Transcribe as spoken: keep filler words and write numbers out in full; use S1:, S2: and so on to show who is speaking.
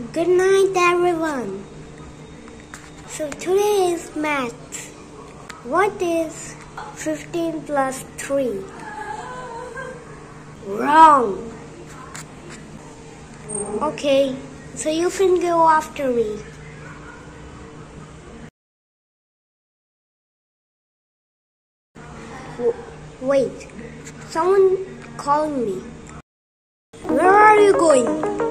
S1: Good night, everyone. So today is math. What is fifteen plus three? Wrong. Okay, so you can go after me. W- wait, someone calling me. Where are you going?